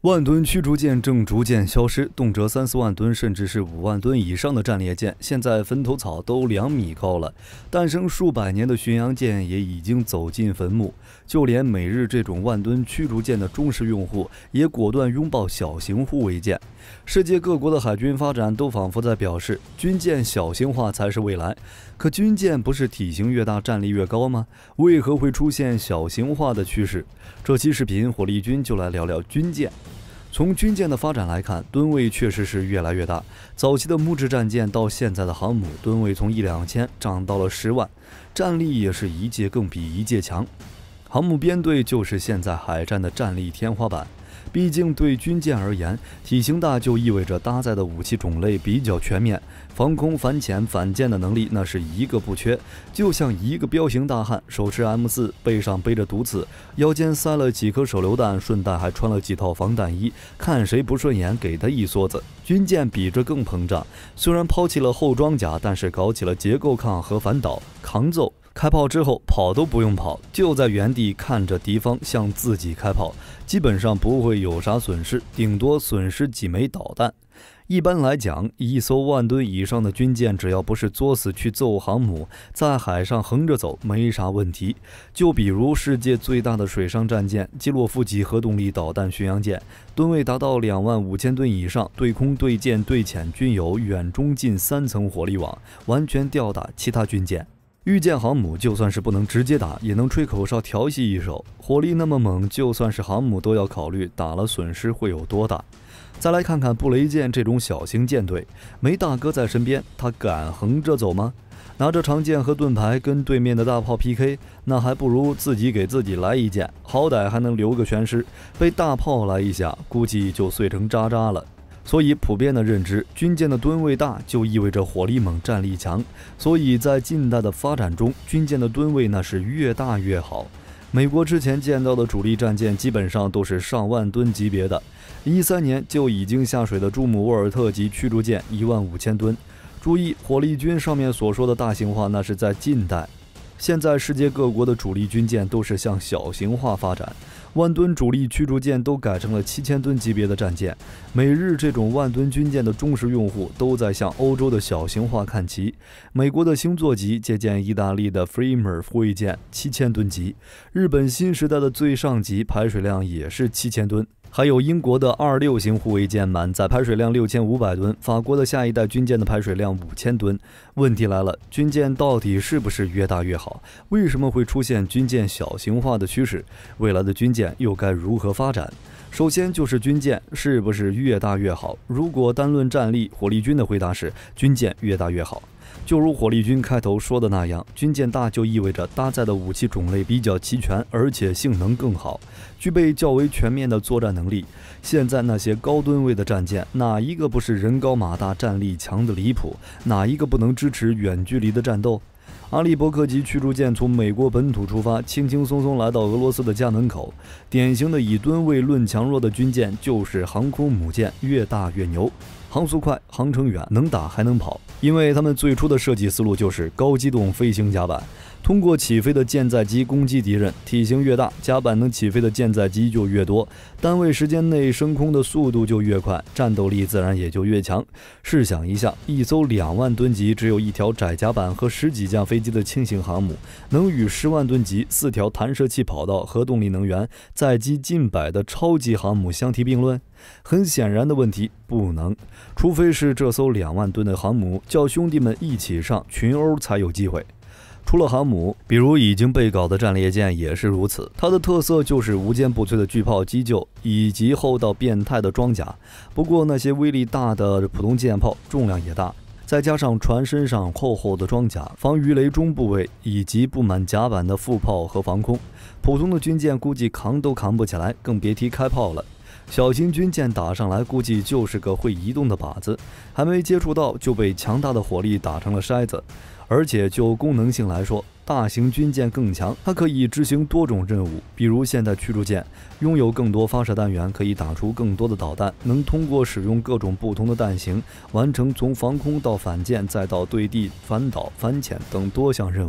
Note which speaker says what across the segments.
Speaker 1: 万吨驱逐舰正逐渐消失，动辄3、4万吨甚至是5万吨以上的战列舰现在坟头草都2米高了。诞生数百年的巡洋舰也已经走进坟墓，就连美日这种万吨驱逐舰的忠实用户也果断拥抱小型护卫舰。世界各国的海军发展都仿佛在表示，军舰小型化才是未来。可军舰不是体型越大战力越高吗？为何会出现小型化的趋势？这期视频火力军就来聊聊军舰。从军舰的发展来看，吨位确实是越来越大。早期的木质战舰到现在的航母，吨位从1、2千涨到了10万，战力也是一届更比一届强。航母编队就是现在海战的战力天花板。毕竟对军舰而言，体型大就意味着搭载的武器种类比较全面，防空、反潜、反舰的能力那是一个不缺。就像一个彪形大汉，手持 M4， 背上背着毒刺，腰间塞了几颗手榴弹，顺带还穿了几套防弹衣，看谁不顺眼给他一梭子。军舰比这更膨胀，虽然抛弃了后装甲，但是搞起了结构抗和反导、抗揍。开炮之后跑都不用跑，就在原地看着敌方向自己开炮，基本上不会有啥损失，顶多损失几枚导弹。一般来讲，一艘万吨以上的军舰，只要不是作死去揍航母，在海上横着走没啥问题。就比如世界最大的水上战舰基洛夫级核动力导弹巡洋舰，吨位达到25000吨以上，对空、对舰、对潜均有远、中、近3层火力网，完全吊打其他军舰。遇见航母，就算是不能直接打，也能吹口哨调戏一手。火力那么猛，就算是航母都要考虑打了损失会有多大。再来看看布雷舰这种小型舰队，没大哥在身边，他敢横着走吗？拿着长剑和盾牌跟对面的大炮 PK， 那还不如自己给自己来一剑，好歹还能留个全尸。被大炮来一下，估计就碎成渣渣了。所以普遍的认知，军舰的吨位大就意味着火力猛、战力强。所以在近代的发展中，军舰的吨位那是越大越好。美国之前见到的主力战舰基本上都是上万吨级别的。13年就已经下水的朱姆沃尔特级驱逐舰15000吨。注意，火力军上面所说的大型化那是在近代。现在世界各国的主力军舰都是向小型化发展，万吨主力驱逐舰都改成了7000吨级别的战舰。美日这种万吨军舰的忠实用户都在向欧洲的小型化看齐。美国的星座级借鉴意大利的 Fremer 护卫舰7000吨级，日本新时代的最上级排水量也是7000吨。还有英国的26型护卫舰满载排水量6500吨，法国的下一代军舰的排水量5000吨。问题来了，军舰到底是不是越大越好？为什么会出现军舰小型化的趋势？未来的军舰又该如何发展？首先就是军舰是不是越大越好？如果单论战力，火力军的回答是军舰越大越好。就如火力军开头说的那样，军舰大就意味着搭载的武器种类比较齐全，而且性能更好，具备较为全面的作战能力。现在那些高吨位的战舰，哪一个不是人高马大、战力强的离谱？哪一个不能支持远距离的战斗？阿利伯克级驱逐舰从美国本土出发，轻轻松松来到俄罗斯的家门口。典型的以吨位论强弱的军舰，就是航空母舰，越大越牛。航速快，航程远，能打还能跑，因为他们最初的设计思路就是高机动飞行甲板，通过起飞的舰载机攻击敌人。体型越大，甲板能起飞的舰载机就越多，单位时间内升空的速度就越快，战斗力自然也就越强。试想一下，一艘2万吨级只有一条窄甲板和10几架飞机的轻型航母，能与10万吨级4条弹射器跑道、核动力能源、载机近百的超级航母相提并论？很显然的问题，不能。除非是这艘2万吨的航母叫兄弟们一起上群殴才有机会。除了航母，比如已经被搞的战列舰也是如此，它的特色就是无坚不摧的巨炮机救以及厚到变态的装甲。不过那些威力大的普通舰炮重量也大，再加上船身上厚厚的装甲、防鱼雷中部位以及布满甲板的副炮和防空，普通的军舰估计扛都扛不起来，更别提开炮了。小型军舰打上来估计就是个会移动的靶子，还没接触到就被强大的火力打成了筛子。而且就功能性来说，大型军舰更强，它可以执行多种任务，比如现代驱逐舰拥有更多发射单元，可以打出更多的导弹，能通过使用各种不同的弹型，完成从防空到反舰再到对地、反导、反潜等多项任务。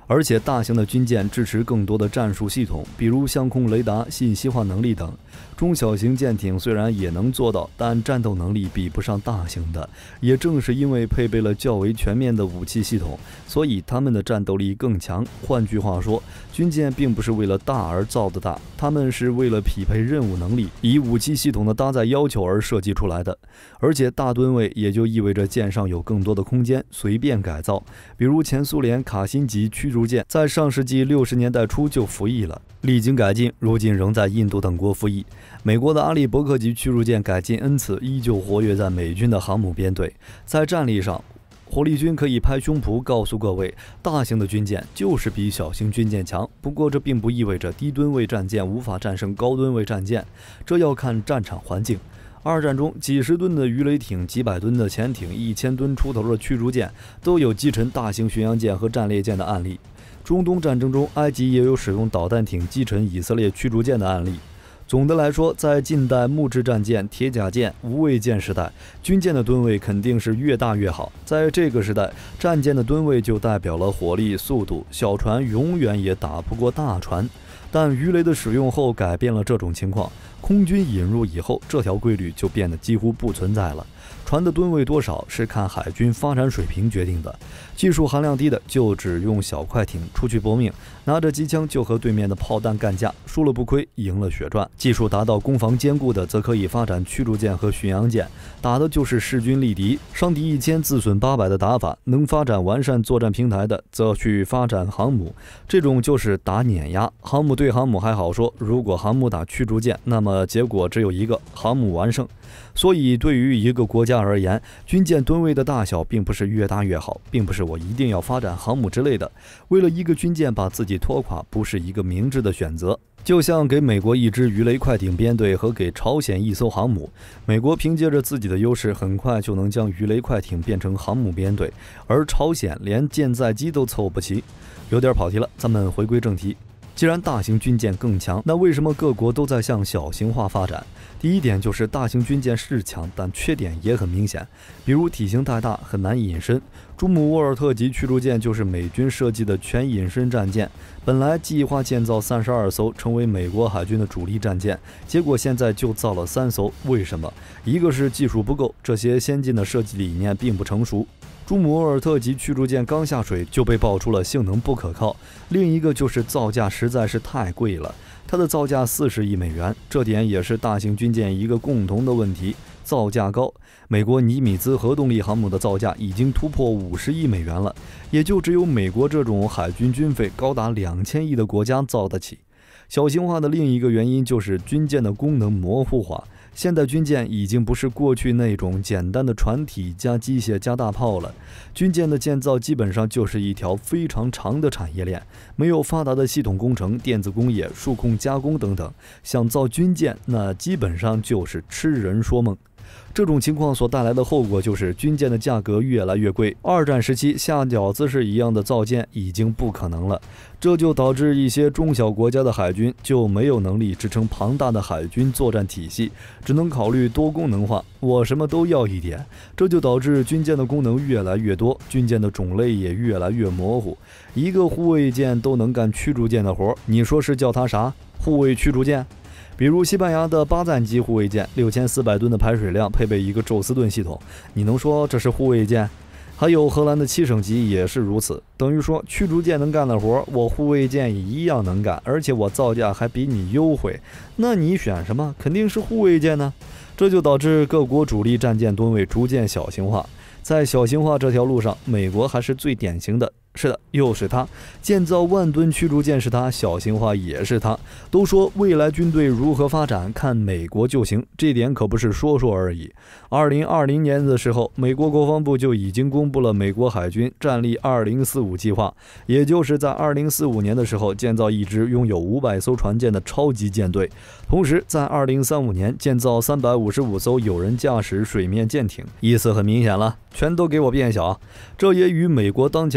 Speaker 1: 而且大型的军舰支持更多的战术系统，比如相控雷达、信息化能力等。中小型舰艇虽然也能做到，但战斗能力比不上大型的。也正是因为配备了较为全面的武器系统，所以它们的战斗力更强。换句话说，军舰并不是为了大而造的大，它们是为了匹配任务能力，以武器系统的搭载要求而设计出来的。而且大吨位也就意味着舰上有更多的空间随便改造，比如前苏联卡辛级驱逐舰在上世纪60年代初就服役了，历经改进，如今仍在印度等国服役。美国的阿利伯克级驱逐舰改进 N 次，依旧活跃在美军的航母编队。在战力上，火力军可以拍胸脯告诉各位，大型的军舰就是比小型军舰强。不过这并不意味着低吨位战舰无法战胜高吨位战舰，这要看战场环境。二战中，几十吨的鱼雷艇、几百吨的潜艇、1000吨出头的驱逐舰都有击沉大型巡洋舰和战列舰的案例。中东战争中，埃及也有使用导弹艇击沉以色列驱逐舰的案例。总的来说，在近代木质战舰、铁甲舰、无畏舰时代，军舰的吨位肯定是越大越好。在这个时代，战舰的吨位就代表了火力、速度，小船永远也打不过大船。但鱼雷的使用后改变了这种情况，空军引入以后，这条规律就变得几乎不存在了。船的吨位多少是看海军发展水平决定的，技术含量低的就只用小快艇出去搏命，拿着机枪就和对面的炮弹干架，输了不亏，赢了血赚。技术达到攻防兼顾的，则可以发展驱逐舰和巡洋舰，打的就是势均力敌，伤敌1000自损800的打法。能发展完善作战平台的，则去发展航母，这种就是打碾压。航母对航母还好说，如果航母打驱逐舰，那么结果只有一个，航母完胜。所以对于一个国家而言，军舰吨位的大小并不是越大越好，并不是我一定要发展航母之类的。为了一个军舰把自己拖垮，不是一个明智的选择。就像给美国一支鱼雷快艇编队和给朝鲜一艘航母，美国凭借着自己的优势，很快就能将鱼雷快艇变成航母编队，而朝鲜连舰载机都凑不齐。有点跑题了，咱们回归正题。既然大型军舰更强，那为什么各国都在向小型化发展？第一点就是大型军舰是强，但缺点也很明显，比如体型太大，很难隐身。朱姆沃尔特级驱逐舰就是美军设计的全隐身战舰，本来计划建造32艘，成为美国海军的主力战舰，结果现在就造了3艘。为什么？一个是技术不够，这些先进的设计理念并不成熟。朱姆沃尔特级驱逐舰刚下水就被爆出了性能不可靠，另一个就是造价实在是太贵了，它的造价40亿美元，这点也是大型军舰一个共同的问题，造价高。美国尼米兹核动力航母的造价已经突破50亿美元了，也就只有美国这种海军军费高达2000亿的国家造得起。小型化的另一个原因就是军舰的功能模糊化。现代军舰已经不是过去那种简单的船体加机械加大炮了，军舰的建造基本上就是一条非常长的产业链，没有发达的系统工程、电子工业、数控加工等等，想造军舰那基本上就是痴人说梦。这种情况所带来的后果就是军舰的价格越来越贵。二战时期下饺子式一样的造舰已经不可能了，这就导致一些中小国家的海军就没有能力支撑庞大的海军作战体系，只能考虑多功能化，我什么都要一点。这就导致军舰的功能越来越多，军舰的种类也越来越模糊。一个护卫舰都能干驱逐舰的活，你说是叫它啥？护卫驱逐舰？比如西班牙的巴赞级护卫舰，6400吨的排水量，配备一个宙斯盾系统，你能说这是护卫舰？还有荷兰的7省级也是如此，等于说驱逐舰能干的活，我护卫舰也一样能干，而且我造价还比你优惠，那你选什么？肯定是护卫舰呢。这就导致各国主力战舰吨位逐渐小型化。在小型化这条路上，美国还是最典型的。是的，又是他，建造万吨驱逐舰是他，小型化也是他。都说未来军队如何发展，看美国就行，这点可不是说说而已。2020年的时候，美国国防部就已经公布了美国海军战力2045计划，也就是在2045年的时候建造一支拥有500艘船舰的超级舰队，同时在2035年建造355艘有人驾驶水面舰艇。意思很明显了，全都给我变小。这也与美国当前的作战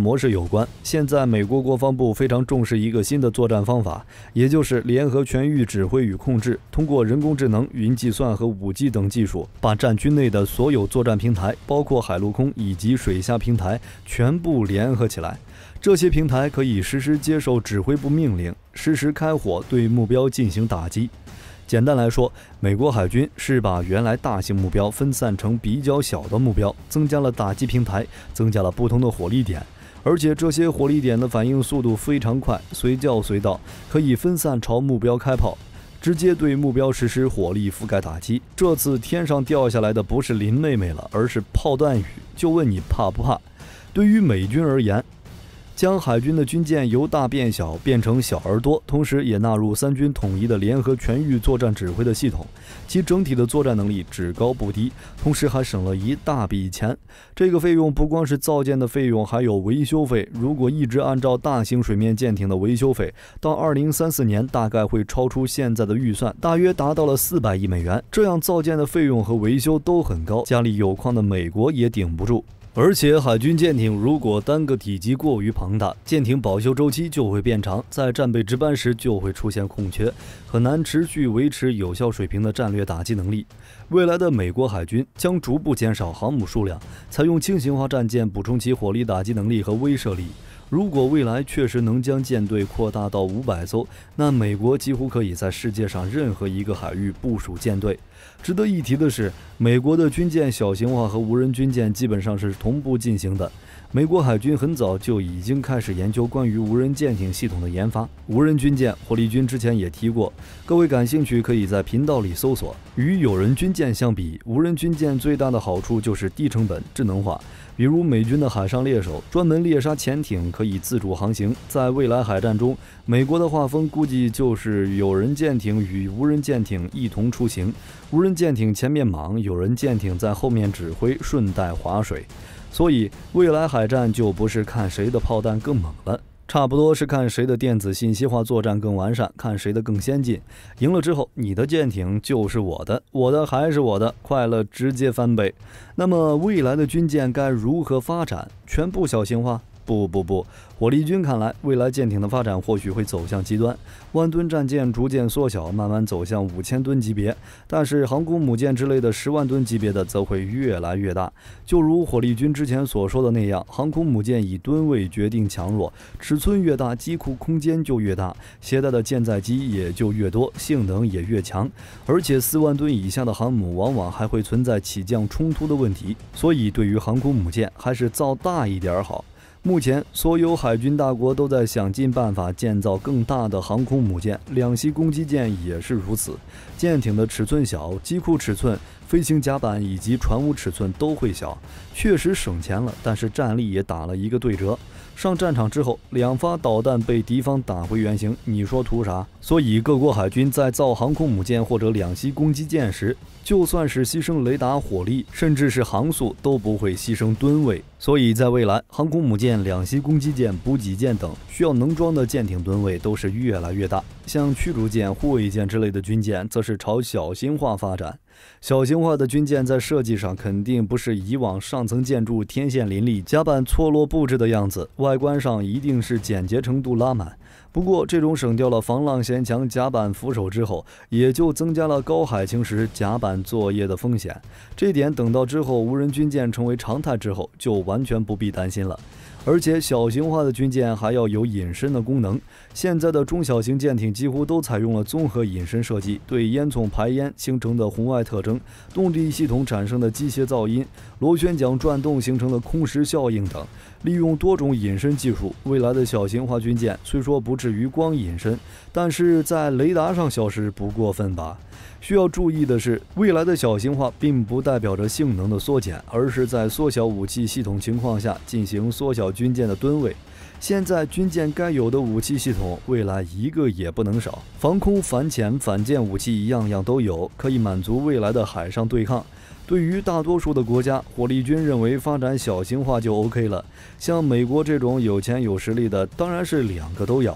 Speaker 1: 模式有关。现在美国国防部非常重视一个新的作战方法，也就是联合全域指挥与控制，通过人工智能、云计算和5G 等技术，把战区内的所有作战平台，包括海陆空以及水下平台，全部联合起来。这些平台可以实时接受指挥部命令，实时开火对目标进行打击。简单来说，美国海军是把原来大型目标分散成比较小的目标，增加了打击平台，增加了不同的火力点，而且这些火力点的反应速度非常快，随叫随到，可以分散朝目标开炮，直接对目标实施火力覆盖打击。这次天上掉下来的不是林妹妹了，而是炮弹雨，就问你怕不怕？对于美军而言，将海军的军舰由大变小，变成小而多，同时也纳入三军统一的联合全域作战指挥的系统，其整体的作战能力只高不低，同时还省了一大笔钱。这个费用不光是造舰的费用，还有维修费。如果一直按照大型水面舰艇的维修费，到2034年大概会超出现在的预算，大约达到了400亿美元。这样造舰的费用和维修都很高，家里有矿的美国也顶不住。而且海军舰艇如果单个体积过于庞大，舰艇保修周期就会变长，在战备值班时就会出现空缺，很难持续维持有效水平的战略打击能力。未来的美国海军将逐步减少航母数量，采用轻型化战舰补充其火力打击能力和威慑力。如果未来确实能将舰队扩大到500艘，那美国几乎可以在世界上任何一个海域部署舰队。值得一提的是，美国的军舰小型化和无人军舰基本上是同步进行的。美国海军很早就已经开始研究关于无人舰艇系统的研发。无人军舰，火力军之前也提过，各位感兴趣可以在频道里搜索。与有人军舰相比，无人军舰最大的好处就是低成本、智能化。比如美军的海上猎手，专门猎杀潜艇，可以自主航行。在未来海战中，美国的画风估计就是有人舰艇与无人舰艇一同出行，无人舰艇前面莽，有人舰艇在后面指挥，顺带划水。所以未来海战就不是看谁的炮弹更猛了，差不多是看谁的电子信息化作战更完善，看谁的更先进。赢了之后，你的舰艇就是我的，我的还是我的，快乐直接翻倍。那么未来的军舰该如何发展？全部小型化？不，火力军看来，未来舰艇的发展或许会走向极端，万吨战舰逐渐缩小，慢慢走向5000吨级别，但是航空母舰之类的10万吨级别的则会越来越大。就如火力军之前所说的那样，航空母舰以吨位决定强弱，尺寸越大，机库空间就越大，携带的舰载机也就越多，性能也越强。而且4万吨以下的航母往往还会存在起降冲突的问题，所以对于航空母舰，还是造大一点好。目前，所有海军大国都在想尽办法建造更大的航空母舰，两栖攻击舰也是如此。舰艇的尺寸小，机库尺寸、飞行甲板以及船坞尺寸都会小，确实省钱了，但是战力也打了一个对折。上战场之后，2发导弹被敌方打回原形，你说图啥？所以各国海军在造航空母舰或者两栖攻击舰时，就算是牺牲雷达火力，甚至是航速，都不会牺牲吨位。所以在未来，航空母舰、两栖攻击舰、补给舰等需要能装的舰艇吨位都是越来越大。像驱逐舰、护卫舰之类的军舰，则是朝小型化发展。小型化的军舰在设计上肯定不是以往上层建筑天线林立、甲板错落布置的样子，外观上一定是简洁程度拉满。不过，这种省掉了防浪舷墙、甲板扶手之后，也就增加了高海情时甲板作业的风险。这点等到之后无人军舰成为常态之后，就完全不必担心了。而且小型化的军舰还要有隐身的功能，现在的中小型舰艇几乎都采用了综合隐身设计，对烟囱排烟形成的红外特征、动力系统产生的机械噪音、螺旋桨转动形成的空时效应等，利用多种隐身技术，未来的小型化军舰虽说不至于光隐身，但是在雷达上消失不过分吧。需要注意的是，未来的小型化并不代表着性能的缩减，而是在缩小武器系统情况下进行缩小军舰的吨位。现在军舰该有的武器系统，未来一个也不能少，防空、反潜、反舰武器样样都有，可以满足未来的海上对抗。对于大多数的国家，火力军认为发展小型化就 OK 了。像美国这种有钱有实力的，当然是2个都要。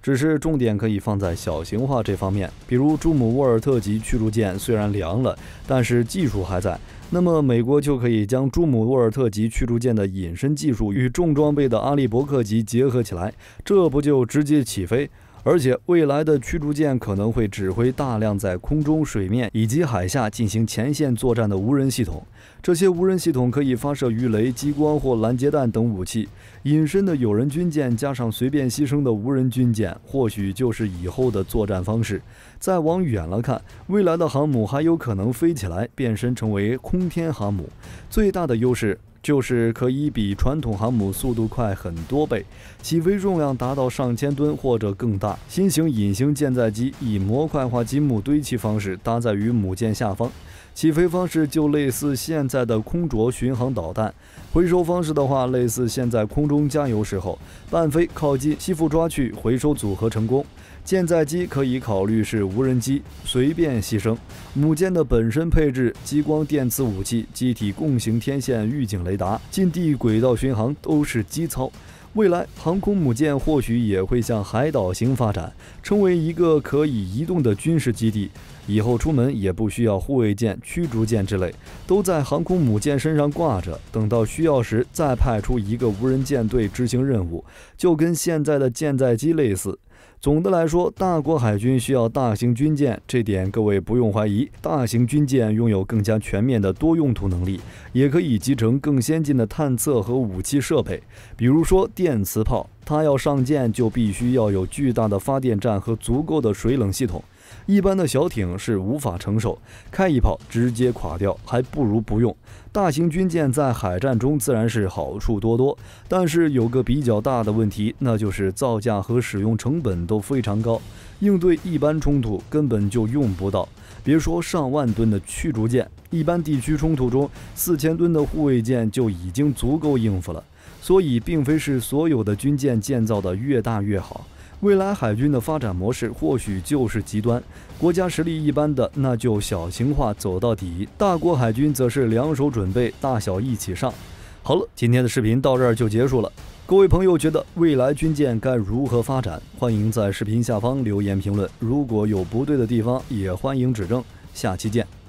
Speaker 1: 只是重点可以放在小型化这方面。比如朱姆沃尔特级驱逐舰虽然凉了，但是技术还在，那么美国就可以将朱姆沃尔特级驱逐舰的隐身技术与重装备的阿利伯克级结合起来，这不就直接起飞？而且未来的驱逐舰可能会指挥大量在空中、水面以及海下进行前线作战的无人系统，这些无人系统可以发射鱼雷、激光或拦截弹等武器。隐身的有人军舰加上随便牺牲的无人军舰，或许就是以后的作战方式。再往远了看，未来的航母还有可能飞起来，变身成为空天航母。最大的优势就是可以比传统航母速度快很多倍，起飞重量达到上千吨或者更大。新型隐形舰载机以模块化积木堆砌方式搭载于母舰下方，起飞方式就类似现在的空着巡航导弹，回收方式的话类似现在空中加油时候半飞靠近吸附抓去，回收组合成功。舰载机可以考虑是无人机，随便牺牲。母舰的本身配置、激光电磁武器、机体共形天线预警雷达、近地轨道巡航都是机操。未来航空母舰或许也会向海岛型发展，成为一个可以移动的军事基地。以后出门也不需要护卫舰、驱逐舰之类，都在航空母舰身上挂着，等到需要时再派出一个无人舰队执行任务，就跟现在的舰载机类似。总的来说，大国海军需要大型军舰，这点各位不用怀疑。大型军舰拥有更加全面的多用途能力，也可以集成更先进的探测和武器设备，比如说电磁炮，它要上舰就必须要有巨大的发电站和足够的水冷系统。一般的小艇是无法承受，开一炮直接垮掉，还不如不用。大型军舰在海战中自然是好处多多，但是有个比较大的问题，那就是造价和使用成本都非常高，应对一般冲突根本就用不到。别说上万吨的驱逐舰，一般地区冲突中4000吨的护卫舰就已经足够应付了。所以并非是所有的军舰建造的越大越好。未来海军的发展模式或许就是极端，国家实力一般的那就小型化走到底，大国海军则是两手准备，大小一起上。好了，今天的视频到这儿就结束了。各位朋友觉得未来军舰该如何发展？欢迎在视频下方留言评论，如果有不对的地方也欢迎指正。下期见。